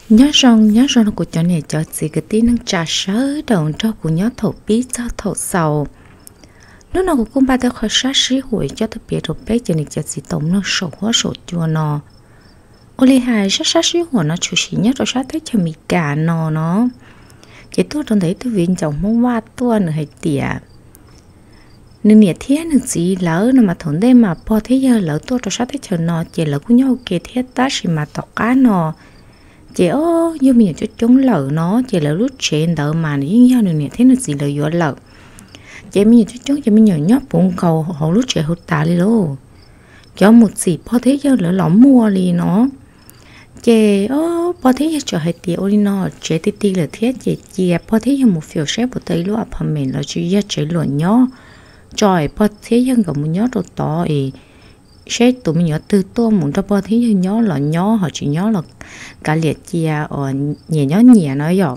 nhớ rong của cho này cho gì cái tí năng trà sớ đầu cho của nhớ thổ bí cho thổ sầu lúc nào cũng ba ta khỏi sát sĩ hội cho特别đồ bé cho này cho gì tổng nó sổ hóa sổ chua nó ô li hài sát sĩ hội nó chủ sĩ nhất rồi sát thấy cho mình cả nó chỉ tôi trong đấy tôi viên chồng mong qua tua nữa hay tiệt nên nhiệt thiết nên gì lỡ nó mà thốn đây mà po thế giờ lỡ tôi rồi sát thấy cho nó chỉ lỡ cũng nhau kia thiết ta chỉ mà tọt cá nó chị ô như mình cho chúng lỡ nó chỉ là lúc trên đỡ mà những nhau này thế là gì là vừa lỡ chị mình cho chúng cho mình nhỏ nhóc bụng cầu họ lúc trẻ hụt tà đi luôn cho một gì bao thế giờ lỡ lỏng mua đi nó chị ô bao thế giờ trở hay tiêu đi nó chị tí là thiết chị bao thế giờ một phiếu xếp của tây lúc à mình là chỉ giờ chị luận nhó trời bao thế giờ gặp một nhó đồ to thì sẽ tụi mình nhớ từ tô muốn cho bao thế giờ nhó là nhó họ chỉ nhó là cả liệt chia ở nhẹ nói dọc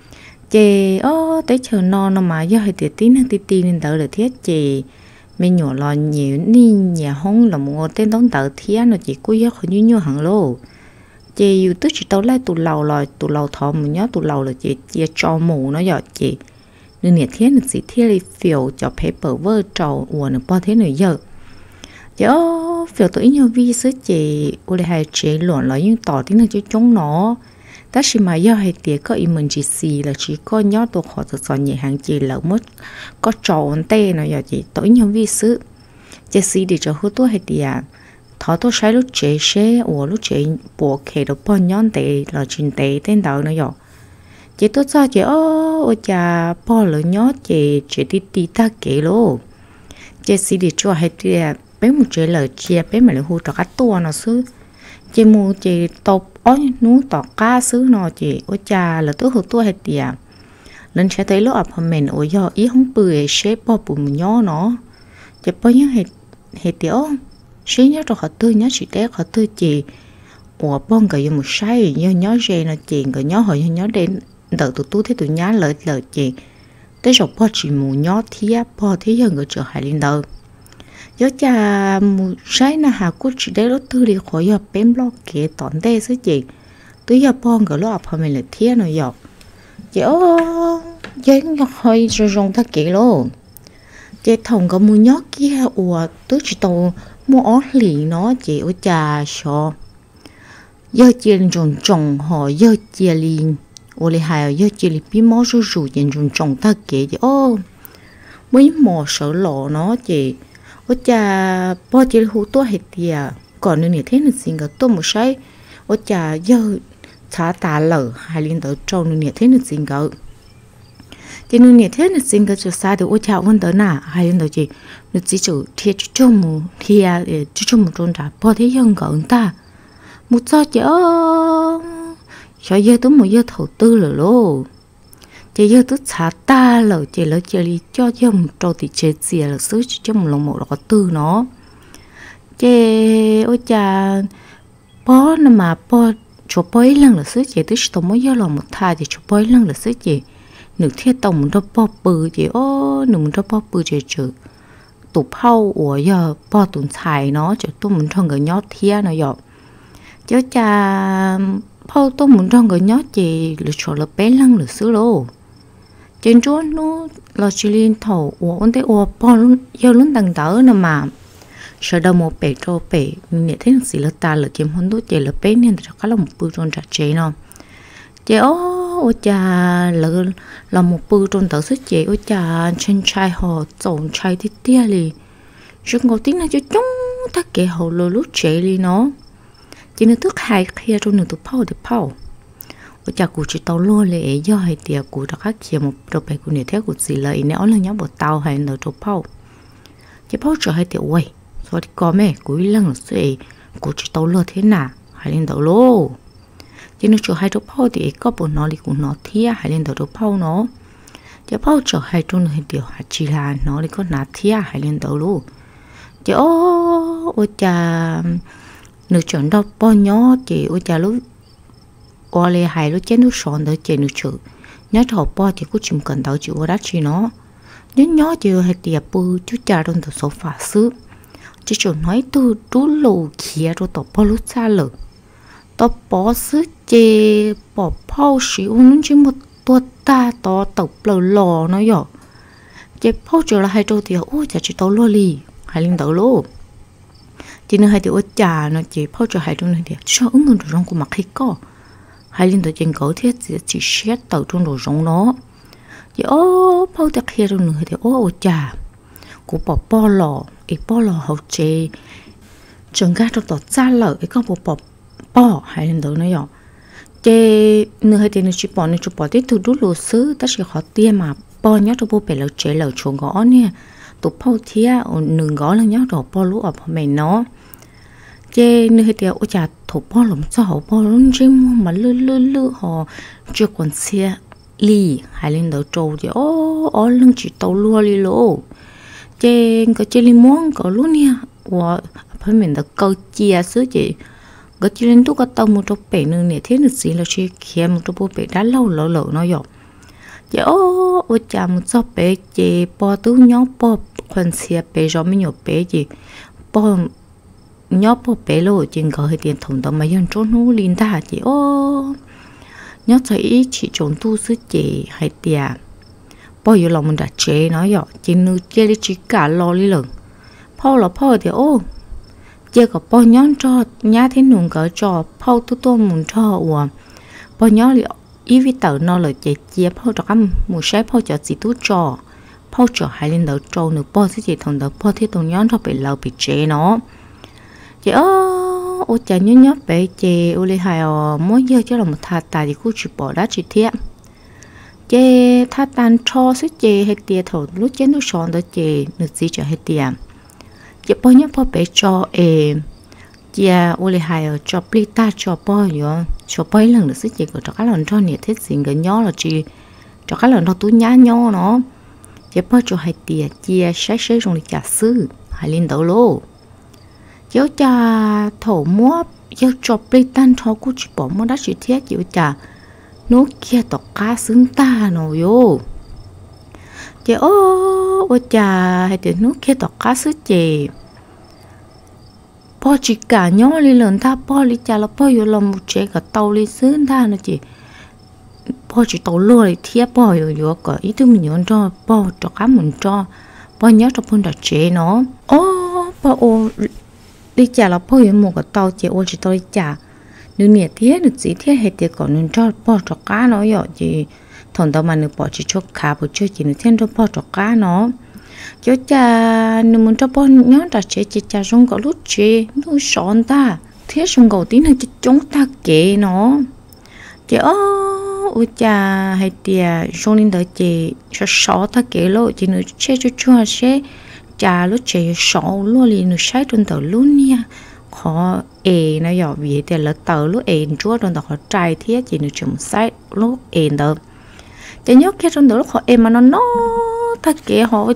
chị ô tới chờ nó mà giờ hay tí nên đỡ được thiết chị mình nhỏ lo nhiều nên nhà hông là một tên đón đỡ thiết nó chỉ cuối giờ khỏi như hàng lô chị yêu tức chỉ tao lại tụ lầu thọ một nhớ tụ lầu là chị chia cho mù nó dọc chị nên nhiệt thiết là gì thiết đi phiếu cho paper vơ trầu uổng được bao thế nữa giờ chị ô phiếu tụi nhau vi sứ chị ô đây hay chế luận là những tỏ tiếng là cho chúng nó ta chỉ mà do hay tiệt có emergency là chỉ có nhớ tôi họ tự soạn nhẹ hàng chị lỡ mất có tròn tê nào giờ chị tụi nhau vi sứ chị xí để cho hút tôi hay tiệt thọ tôi sai lúc chế xe ô lúc chế bộ kề được bao nhón tê là chuyện tê tên đầu nó giờ chị tôi cho chị ô cha bao lỡ nhớ chị đi ta kể luôn chị xí để cho hay tiệt bé một chế lời chia bé mà lại hú trọ cá tua nó xứ chị mua chị tộc ôi nú tọt cá xứ nó chị ôi cha là tôi hú tua hay tiệt lần sẽ thấy lúc ập mình ôi do ý không bưởi xếp bao bùn nhó nó chị bao nhiêu hay tiệt xí nhớ cho họ tư nhớ chị té họ tư chị ủa bông cái một sai nhớ rê nó chị cái nhớ họ nhớ đến đợi tụi thế tụi nhá lời chị tới rồi bao chị mua nhó thía bao thế giờ người chờ hải lên đâu giờ cha một sai na hà cút chỉ để lúc tư đi khỏi giờ bém lo kệ tòn tê xứ chị tới giờ bong cái lo ập mình là thía nó dọc chị giờ nó hơi rong ta kệ luôn chị thòng cái mua nhót kia ủa tới chỉ tàu mua ó lì nó chị ôi cha sợ giờ chị trồng họ giờ chị liền ôi lại hài giờ chị liền bí mó rủ chị trồng ta kệ chị mấy mò sợ lọ nó chị ôi cha bao chị hú tôi hết tiệt còn nữa thế là gì cả tôi một say ôi cha giờ thả tà lở hai liên tới trâu nữa thế là gì cả chị nữa thế là gì cả cho sao được ôi cha vấn tới nà hai liên tới chị nó chỉ chủ thiệt cho một thiệt để cho một trôn trả bao thế dân cả ta một sao chị cho giờ tôi một giờ thầu tư rồi luôn chị giờ tôi xả ta lỡ chị lỡ chị đi cho một trâu thì chết gì là xứ chỉ cho một lòng một là có tư nó chị ôi cha bó nó mà bó cho bói lần là xứ chị tôi chỉ tao mới giờ lòng một thai thì cho bói lần là xứ chị nửa thiết tàu một đôi bó bự chị nửa một đôi bó bự chị chữ tụ phao của giờ bó tụi xài nó cho tôi muốn trong cái nhót thia nó dọc chứ cha phao tôi muốn trong cái nhót chị là cho là bé lần là xứ luôn trên chỗ nó là chỉ liên thầu ổn thế bao luôn giờ luôn đằng đỡ nè mà sợ đâu một bể trâu bể mình thấy gì là ta là kiếm hôn đốt chị là bé nên chắc là một bữa tròn chặt chế nó chị ôi cha là một bữa tròn tớ sức chị ôi cha trên trai họ trộn trai tí tia li chứ ngồi tiếng này cho chúng ta kể hậu lôi lúc chế li nó chỉ nên thức hai kia trong nửa tụ phao ôi cha cụ chỉ tàu luôn lệ do hay tiệt cụ đã khác kia một đồ bể cụ này theo cụ gì lợi nếu là nhóm bộ tàu hay nửa tụ phao chỉ phao trở hay tiệt quay rồi thì có mẹ cụ lăng là gì cụ chỉ tàu luôn thế nào hay lên tàu lô chỉ nếu trở hai tụ phao thì có bộ nó thì cũng nó thia hay lên tàu tụ phao nó chỉ phao trở hai trong này tiệt chỉ là nó thì có nát thia hay lên tàu lô chỉ ôi cha nửa chọn đâu bao nhó chị ôi cha lúc qua lê hai lúc chết nước sòn tới chị nước chữ nhớ thọ bao thì cũng chìm cần tao chịu đắt chi nó nhớ chị hay tiệp bự chú cha trong tờ số phá xứ chỉ chuẩn nói từ trú lù kia rồi tao bao lúc xa lử tao bỏ sức chê bỏ phao xíu nó chỉ một tua ta tao tập lò lò nó vậy chê phao trở lại hai trâu thì ôi chả chỉ tao lo lì hai linh tao luôn chỉ nên hai tiểu trà nó chỉ phao trở hai trâu này thì sao ứng người trong của mặt khi có hai linh tao trên cổ thiết chỉ xét tao trong đồ rong nó chỉ ô phao tao kia trong người thì ô trà của bỏ lò ít bỏ lò hậu chê trường ga trong tao xa lợ cái con bỏ hai linh tao nó vậy chê nửa hai tiền chỉ bỏ tiếp thu đút lúa sứ tất cả họ tiêm mà bỏ nhớ cho bố bể lợn chế lợn chuồng gõ nè tụ phao thía nửa gõ là nhớ rồi bỏ lúa ở mày nó chê nửa hai tiền ôi chà thủ bỏ lỏng cho họ bỏ lỏng chim mà lư họ chưa còn xe lì hai lên đầu trâu thì ô lưng chỉ tàu lúa lì lô chê cái chê limon có lúa nè và phải mình đã câu chia sứ chị cái chuyện lên tôi có tao một chỗ bể nữa nè thế là gì là chỉ kia một chỗ bể đã lâu nó vậy chứ ô chả một chỗ bể chỉ bỏ túi nhóc bỏ quần xe bể rồi mới nhổ bể gì bỏ nhóc bỏ bể rồi chỉ có hơi tiền thùng tao mà dân chỗ nó linh ta chỉ nhóc thấy chỉ trốn tu sứ chỉ hay tiền bỏ vô lòng mình đã chế nó vậy chỉ nu chế đi chỉ cả lo đi lần phao thì chỉ có bao nhón cho nhá thế nung cỡ cho phao tu muốn cho và bao nhón liệu ý vì tờ nó là chỉ chia phao cho ăn một sai phao cho chỉ tu cho phao cho hai lên đầu trâu nữa bao thì chỉ thằng đầu bao thì tụi nhón cho bị lâu bị chế nó chỉ ô chả nhớ bé chế ô li hai mỗi giờ cho là một thà tài thì cứ chỉ bỏ đá chỉ thiệt chế thà tan cho sức chế hay tiền thầu lúc chế nó sòn đó chế được gì cho hay tiền chỉ bao nhiêu bao bé cho chia ô lê hai cho plita cho bao nhiêu cho bao lần được sức chỉ có cho các lần cho nhiệt thiết gì cái nhỏ là chỉ cho các lần nó túi nhá nhỏ nó chỉ bao cho hai tiền chia sai trong lịch trả sư hai lên đầu lô cháu cha thổ múa cháu cho plita cho cô chỉ bỏ mua đắt chỉ thiết cháu cha nó kia tọt cá xứng ta nó vô chị ô cha hay tiền nước kia tọt cá sứ chè bỏ chỉ cả nhau đi lần ta bỏ đi cha là bỏ vô lòng một chè cả tàu đi xứ ta nó chị bỏ chỉ tàu lúa đi thiếp bỏ vô cả ý thứ mình nhớ cho bỏ cho cá mình cho bỏ nhớ cho phân đặt chè nó bỏ đi cha là bỏ vô một cái tàu chè chỉ tàu đi cha nếu nhiệt thiết được gì thiết hay tiền còn nên cho bỏ cho cá nó vậy chị thằng tao mà được bỏ chỉ cho cá bỏ chơi chỉ được thêm cho bỏ cho cá nó cho cha nếu muốn cho bỏ nhớ là chế cha trong có lúc chế nó sọn ta thế trong cầu tí này chúng ta kể nó chế ôi cha hay tiề trong linh đời chế cho sọ ta kể lộ chỉ nữa chế cho chua chế cha lúc chế sọ luôn liền nữa sai trong tờ luôn nha họ nó dò vì thế là tờ lúc chúa trong tờ họ trai thế chỉ nữa chừng sai lúc đó chỉ nhớ cái trong đó lúc họ mà nó thật kệ họ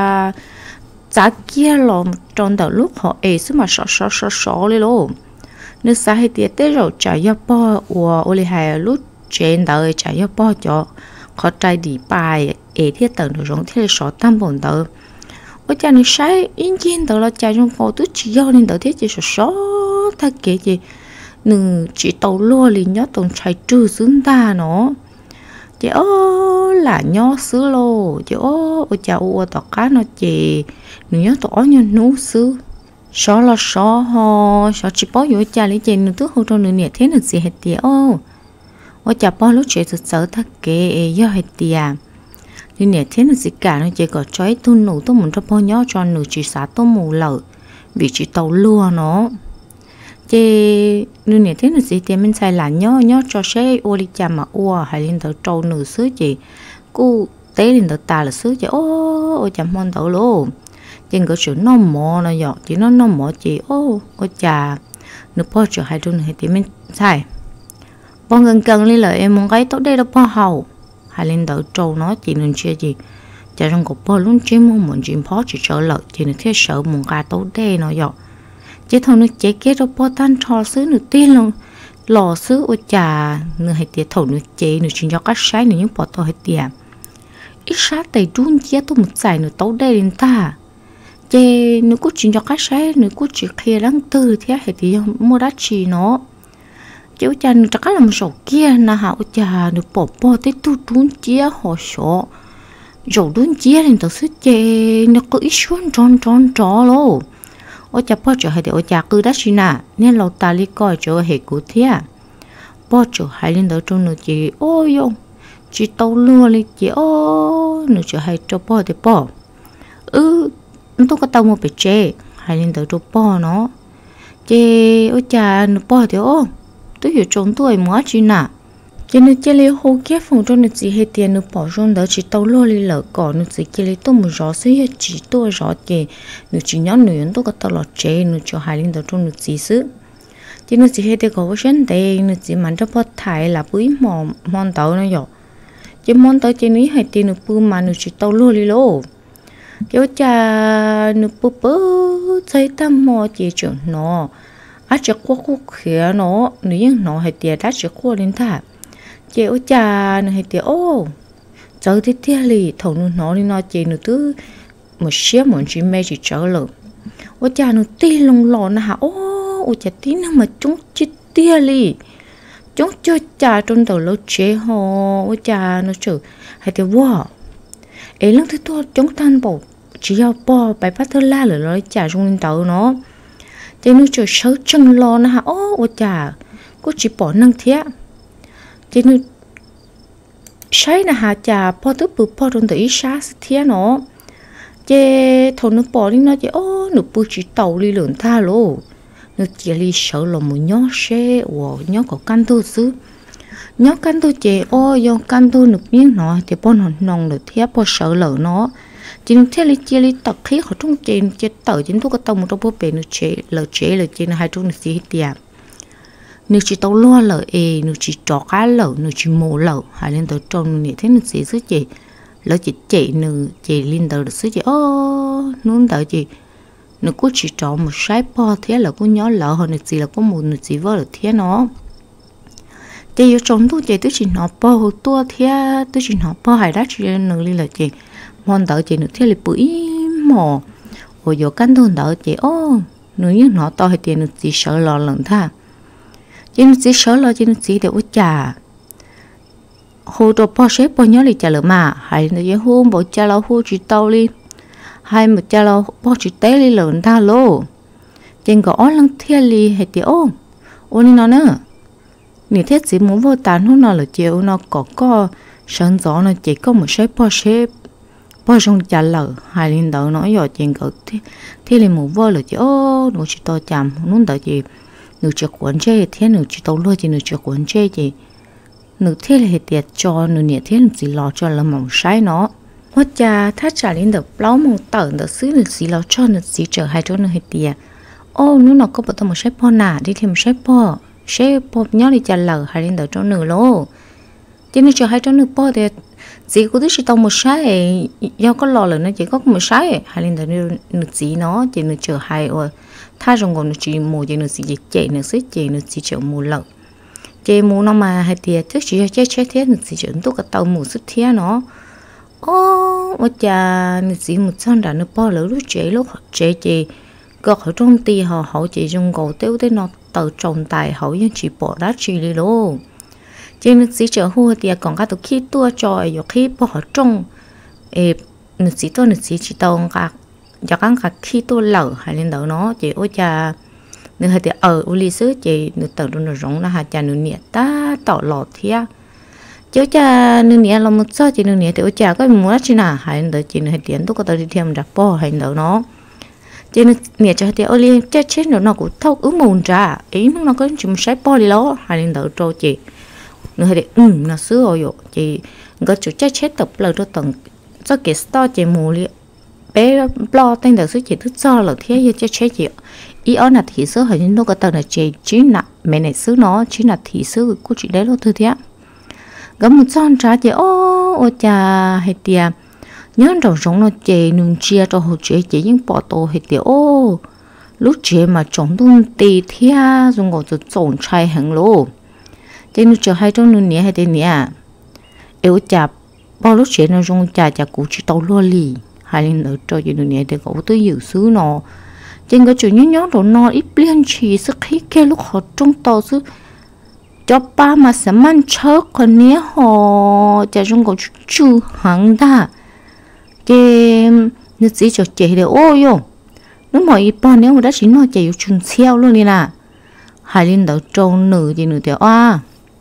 chả kia lò trong đó lúc họ xứ mà sợ lên luôn nếu sao hay tiệt tế rồi chả do po ô lê hai lúc trên đời chả do po cho họ trai đi bài thiết tờ được giống thế sợ tam bồn tờ ôi cha này sai yên nhiên tờ là cha trong phố tôi chỉ do nên tờ thiết chỉ sợ thật kệ gì nương chỉ tàu lúa liền nhớ tông trai trừ xứng ta nó chị là nhó xứ lô chị ôi chà tao cá nó chị nhớ tao như nấu xứ xó là xó ho xó chỉ bỏ vô cha lấy chị nửa thứ hỗ trợ nửa nhẹ thế là gì hết tiệt ôi chà bỏ lúc chị sợ thắc kệ do hết tiệt nửa nhẹ thế là gì cả nó chị có trái tôi nấu tôi muốn cho bỏ nhó cho nửa chỉ xả tôi mù lợ vì chị tàu lúa nó chị nửa nhẹ thế là gì thì mình xài là nhó cho xe ô đi chạm mà hay lên tàu trâu nửa xứ chị cô té lên tàu ta là xứ chị ô chạm mòn tàu luôn trên cái sự nó mò nó dọ chỉ nó mò chị ô chà nửa po cho hai đứa này thì mình xài bọn gần lên lời em muốn cái tốt đây là po hậu hay lên tàu trâu nó chị nên chia gì chả trong cục po luôn chỉ muốn chỉ po chỉ sợ lợi chị nên thiết sợ muốn cái tốt đây nó dọ chỉ thằng nó chế kết rồi bỏ tan trò xứ nửa tiên luôn lò xứ ôi chà nửa hay tiệt thầu nửa chế nửa chuyên cho các trái nửa những bỏ to hay tiệt ít sát tay đun chia tôi một giải nửa tấu đây đến ta chế nửa cút chuyên cho các trái nửa cút chỉ kia lăng tư thế hay thì mua đắt chi nó cháu cha nó chắc là một số kia na hả ôi cha nó bỏ tới tu đun chia họ sợ rồi đun chia lên tao sẽ chê nó cứ ít xuống tròn lo ôi cha bỏ chỗ hay để ôi cha cứ đắt xin à nên lâu ta đi coi chỗ hệ cụ thế bỏ chỗ hay lên đó trong nó chị ôi yo chị tao luôn đi chị ô nó chỗ hay cho bỏ thì bỏ tôi có tao một bể chè hay lên đó cho bỏ nó chê ôi cha nó bỏ thì ô tôi hiểu trong tôi mua chi nè cho nên chơi lấy hồ kia phòng cho nên chỉ hết tiền nó bỏ trong đó chỉ tàu lo đi lỡ cỏ nó chỉ chơi lấy tôi một gió xí chỉ tôi gió chè nó chỉ nhớ nữa tôi có tàu lọt chè nó cho hai linh đó trong nó chỉ xứ cho nên chỉ hết tiền có vấn đề nó chỉ mang cho bắt thải là bưởi mòn tàu nó rồi chứ mòn tàu chơi ní hai tiền nó bưởi mà nó chỉ tàu lo đi lô kéo cha nó bưởi thấy tâm mò chỉ chuyện nó chỉ qua khía nó nếu nó hay tiền đã chỉ qua lên thả chị ôi cha nó hay tiền ô giờ thì tiền lì thầu nó đi nó chị nó cứ một xíu một chỉ mê chỉ trở lợn ôi cha nó tiền lông lò nó hả ôi cha tí nó mà chúng chỉ tiền lì chúng cho cha trong đầu lâu chế hồ ôi cha nó chửi hay tiền wow ấy lúc thứ tôi chúng tan bộ chỉ要bỏ bài bắt thơ la rồi nói cha trong lên tàu nó thế nó chờ sớm chân lo na hả ôi chà cô chỉ bỏ năng thế thế nó sai na hả chà bỏ thứ bự bỏ trong tới xa thế nó thế thằng nó bỏ đi nó chứ nó bự chỉ tàu đi lượn tha lô nó chỉ đi sợ là một nhó xe nhó có căn thôi xứ nhó căn thôi chè do căn thôi được miếng nó thì bỏ nó nòng được thế bỏ sợ lỡ nó chỉ nó theo chia li tập khí họ trong trên chế tờ chính thuốc cái tông một trong bố bể nó chế là trên hai trong nó xí tiệm nếu chỉ tàu loa lợ nếu chỉ trò cá lợ nếu chỉ mổ lợ hai lên tới trong này thế nó xí xứ chị lỡ chị chạy nếu chị lên tới được xứ chị nún tới chị nó cứ chỉ trò một sái po thế là cứ nhớ lợ hoặc là gì là có một nó chỉ vỡ được thế nó chị yêu trong tôi chị tôi chỉ nó po tua thế tôi chỉ nó po hai đá chị nó lên là chị mòn đỡ chị nữa thế là bưởi mò rồi giờ cắn thôn đỡ chị nếu như nó to hay tiền nó chỉ sợ lo lợn tha chị nó chỉ sợ lo chị nó chỉ để ôi trà hồ đồ po xếp po nhớ đi trà lợn mà hay là giờ hôm bộ trà lo hồ chỉ tàu đi hay một trà lo po chỉ té đi lợn tha lô chị có lăng thiên li hay tiền ôi nó nữa nếu thế chỉ muốn vô tàn hôm nào là chiều nó có sân gió nó chỉ có một xếp po xếp bao trong trả lời hai linh đạo nói rồi chuyện cỡ thế là một vợ là chị nó chỉ to chạm nó đợi chị nó chỉ quấn chơi thế nó chỉ tàu luôn chị nó chỉ quấn chơi chị nó thế là tiệt cho nó nhẹ thế là chỉ lo cho là mỏng sai nó hoặc chaถ้าtrả linh đạo lâu mỏng tở đạo xứ là chỉ lo cho nó chỉ chờ hai chỗ nó hay tiệt nó có bắt đầu một xếp po nà đi thêm xếp po nhớ đi trả lời hai linh đạo cho nửa lô cho nên chờ hai chỗ nửa po thì chỉ có chỉ tao một sai do có lò là nó chỉ có một sai hai lên đó nó chỉ nó chỉ nó chờ hai rồi thay trong còn nó chỉ mù chỉ nó chỉ chạy nó xích chỉ nó chỉ chờ mù lợn chạy mù nó mà hai tiệt chứ chỉ chết thế nó chỉ chờ tôi cả tàu mù xích thế nó ôi cha nó chỉ một con đã nó bỏ lỡ lúc chạy chị có ở trong tì họ chỉ trong cổ tiêu tới nó tàu trồng tài họ nhưng chỉ bỏ đá chỉ đi luôn chỉ nó chỉ chờ hùa thì còn cả tụi khi tua trò rồi khi bỏ trong nó chỉ tao cả cho cả khi tua lẩu hay lên đầu nó chỉ ôi cha nó hay thì uli xứ chỉ nó tao nó rong là hai cha nó nhẹ ta tỏ lọt thia chứ cha nó nhẹ là một số chỉ nó nhẹ thì ôi cha có muốn chứ nào hay lên đầu chỉ nó hay tiền tôi có tao đi thêm đặt bỏ hay đầu nó chỉ nó nhẹ cho thì uli chết nó cũng thâu mồn ra ý nó có chừng sai bỏ đi lo hay lên đầu trâu chị nó hay để nó xưa rồi chị có chủ chết tập lời cho tầng cho cái store chị mù li bé lo tên đầu xứ chị thức cho là thế chứ chết chị ý ở là thị xứ hình như nó có tầng là chị chỉ là mẹ này xứ nó chỉ là thị xứ của chị đấy lo thôi thế có một con trả chị ô cha hay tiệt nhớ đầu giống nó chị nung chia cho hồ chị những bỏ tổ hay tiệt lúc chị mà trồng tung tì thia dùng ngồi từ trồng chai hàng lô thế nó chờ hai trong nửa nhẹ hay thế nhẹ yếu chạp bao lúc chuyện nó dùng chả cụ chỉ tàu lo lì hai lần nữa cho chuyện nửa nhẹ để cậu tới dự xứ nó trên cái chuyện nhớ rồi nó ít liên chỉ sức khí kia lúc họ trong tàu xứ cho ba mà sẽ mang chớ con nhé họ cha trong có chú hàng ta cái nó chỉ cho chị để ôi yo nó mọi bọn nếu mà đã chỉ nó chạy chung xeo luôn đi nè hai linh đầu trâu nửa thì nửa tiểu a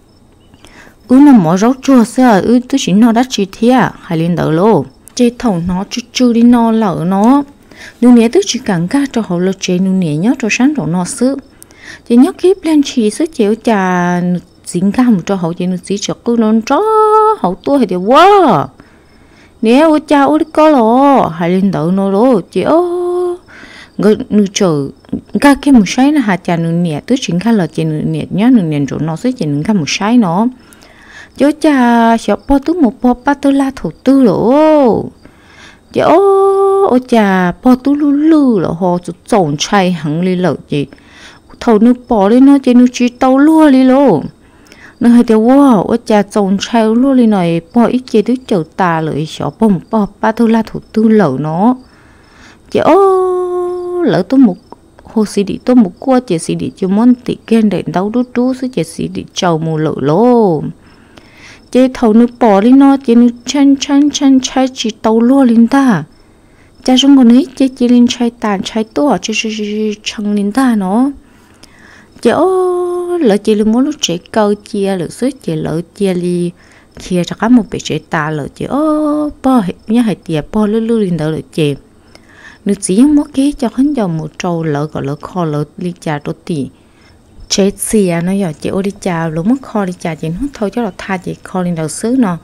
nó mỏ rau chua sao tôi chỉ nó đã chỉ thế hai linh đầu luôn chế thầu nó chú đi nó lỡ nó nửa nhẹ tôi chỉ cần ca cho họ lo chế nửa nhẹ nhớ cho sáng rồi nó sữa chỉ nhớ kíp lên chỉ sữa chịu trà dính cam cho họ chỉ nửa chỉ cho cứ nó chó hậu tôi thì quá nếu cha ôi có lo hai linh đầu nó lo chị ơi người nửa chờ ca cái một sai nó hạt trà nửa nhẹ tôi chỉ khá là chỉ nửa nhẹ nhớ nửa nhẹ rồi nó sẽ chỉ nửa cam một sai nó cho cha sợ bao tú một bao ba tôi la thủ tư rồi chị ôi cha bao tú lú lú là họ trộn chay hẳn đi lợn chị thầu nước bỏ đi nó chỉ nước chỉ tàu lúa đi luôn nó hay theo wow ôi cha trộn chay lúa đi này bỏ ít chị đứa chờ ta lại sợ bông bao ba tôi la thủ tư lợn nó chị ôi lỡ tôi một hồ sĩ đi tôi một qua chị sĩ đi cho món tị kén để đấu đút đút chứ chị sĩ đi chầu mù lợn luôn chế thầu nước bỏ đi nó chế nước chăn chai chỉ tàu lúa lên ta cha trong con ấy chế chỉ lên chai tàn chai to chế chăng lên ta nó chế ô lỡ chế lên món lúc chế câu chia lỡ suốt chế lỡ chia li chia cho cả một bể chế ta lỡ chế ô bỏ nhớ hay tiệt bỏ lư lên đó lỡ chế nước chỉ mất cái cho hắn dòng một trâu lỡ gọi lỡ kho lỡ li trà đốt tỉ chế xìa nó giờ chị ô đi chào lúc mất kho đi chào chị nó thôi cho là tha chị kho lên đầu xứ nó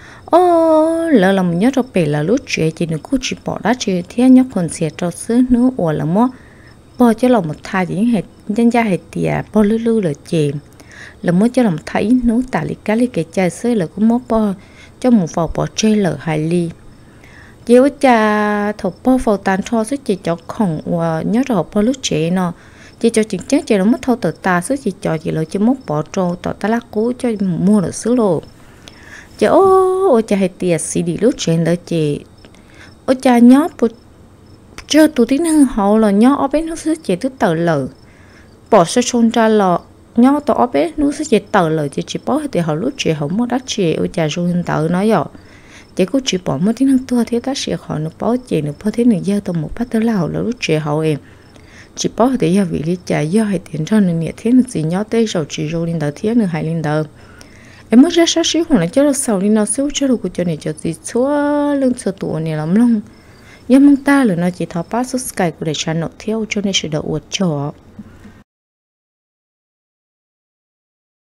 ô lỡ là mình nhớ cho bể là lúc chuyện chị đừng có chỉ bỏ đá chị thế nhóc còn xìa cho xứ nữa ủa là mất bỏ cho là một tha chị hết nhân gia hết tiệt bỏ lư là chị là mất cho làm thấy nó tả lý cá lý cái chai xứ là cũng mất bỏ cho một vào bỏ chơi lỡ hai ly chị ô cha thầu bỏ vào tàn cho xứ chị cho khổng nhớ cho bỏ lúc chị nó chị cho chính chắc chị nó mất thâu tờ ta xứ chị cho chị lợi chị mốt bỏ trâu tờ ta lá cũ cho mua được xứ luôn chị ô cha hay tiệt xí đi lúc chuyện đó chị ô cha nhớ bộ chơi tụi tí năng hậu là nhớ ở bên nó xứ chị thứ tờ lờ bỏ sơ chôn ra lọ nhớ tờ ở bên nó xứ chị tờ lờ chị chỉ bỏ thì họ lúc chị không mất đắt chị ô cha rồi tờ nói rồi chị cũng chỉ bỏ mất tí năng tua thế ta sẽ họ nó bỏ chị nó bỏ thế nữa giờ tao một bát tơ lao là lúc chị hậu em chỉ bỏ để gia vị lý trả do hay tiền cho nên nhiệt thế nó gì nhớ tới rồi chỉ rồi lên đầu thế nữa hay lên đầu em mới ra sát xíu hôm nay cho nó sầu đi nó xíu cho được cho này cho gì xóa lưng sờ tụ này lắm luôn nhưng mong ta là nó chỉ tháo pass subscribe của để channel theo cho nên sẽ đỡ uất cho